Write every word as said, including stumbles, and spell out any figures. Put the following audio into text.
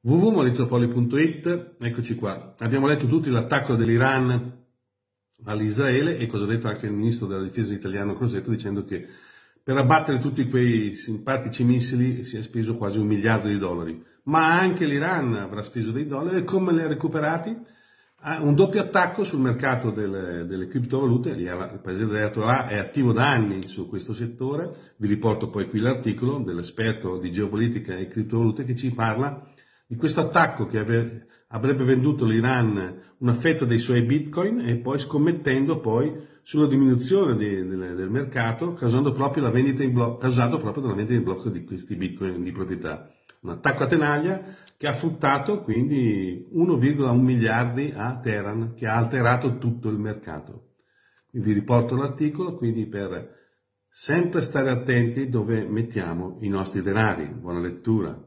w w w punto maurizio punto it, eccoci qua. Abbiamo letto tutti l'attacco dell'Iran all'Israele e cosa ha detto anche il ministro della difesa italiano Crosetto, dicendo che per abbattere tutti quei simpatici missili si è speso quasi un miliardo di dollari. Ma anche l'Iran avrà speso dei dollari e come li ha recuperati? Un doppio attacco sul mercato delle, delle criptovalute. Il paese dell'Ayatollah è attivo da anni su questo settore. Vi riporto poi qui l'articolo dell'esperto di geopolitica e criptovalute che ci parla di questo attacco che ave, avrebbe venduto l'Iran una fetta dei suoi bitcoin e poi scommettendo poi sulla diminuzione di, del, del mercato, causando proprio la vendita in blocco, causato proprio dalla vendita in blocco di questi bitcoin di proprietà. Un attacco a tenaglia che ha fruttato quindi uno virgola uno miliardi a Teheran, che ha alterato tutto il mercato. Vi riporto l'articolo, quindi per sempre stare attenti dove mettiamo i nostri denari. Buona lettura.